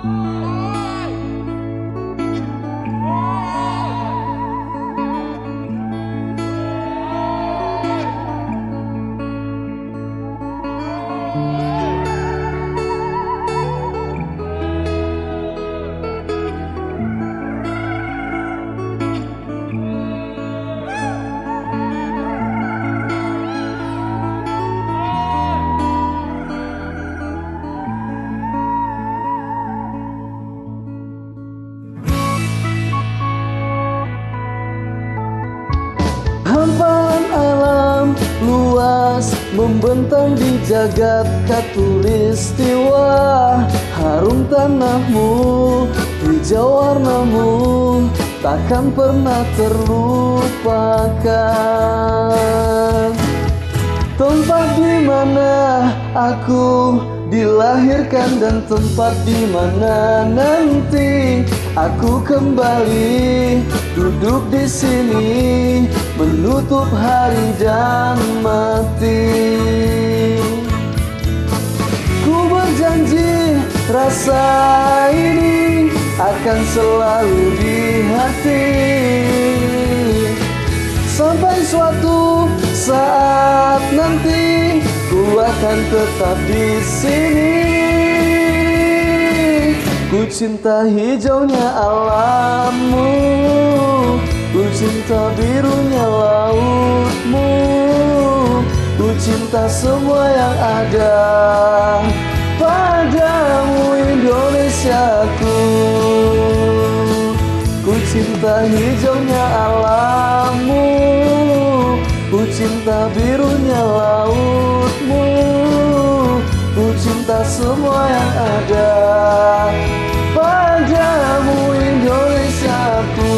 Hamparan alam luas membentang di jagat khatulistiwa. Harum tanahmu, hijau warnamu, takkan pernah terlupakan. Tempat di mana aku dilahirkan dan tempat di mana nanti aku kembali duduk di sini menutup hari dan mati. Ku berjanji rasa ini akan selalu di hati sampai suatu saat nanti ku akan tetap di sini. Ku cinta hijaunya alammu, ku cinta birunya lautmu, ku cinta semua yang ada padamu Indonesiaku. Ku cinta hijaunya alammu, ku cinta birunya lautmu, ku cinta semua yang ada padamu Indonesiaku.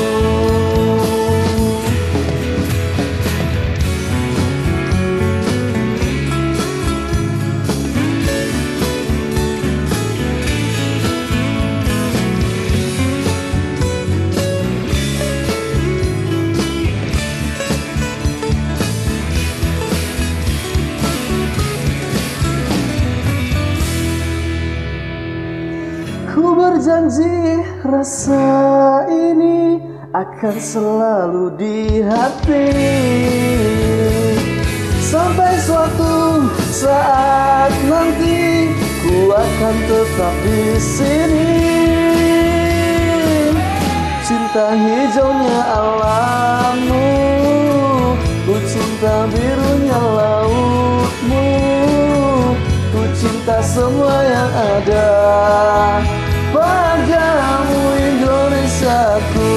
Ku berjanji rasa ini akan selalu di hati sampai suatu saat nanti ku akan tetap di sini. Cinta hijaunya alammu, ku cinta birunya lautmu, ku cinta semua yang ada padamu Indonesiaku.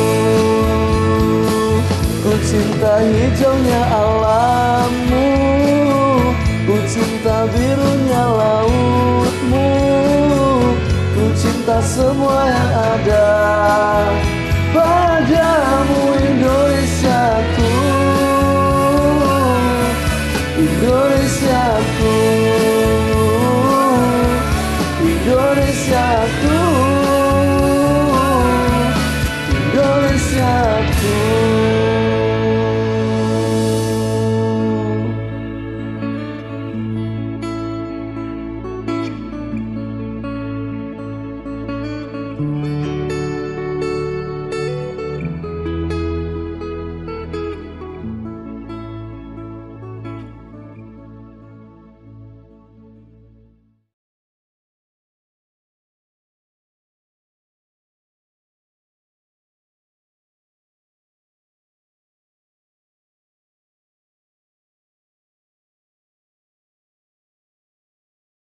Ku cinta hijaunya alammu, ku cinta birunya lautmu, ku cinta semua yang ada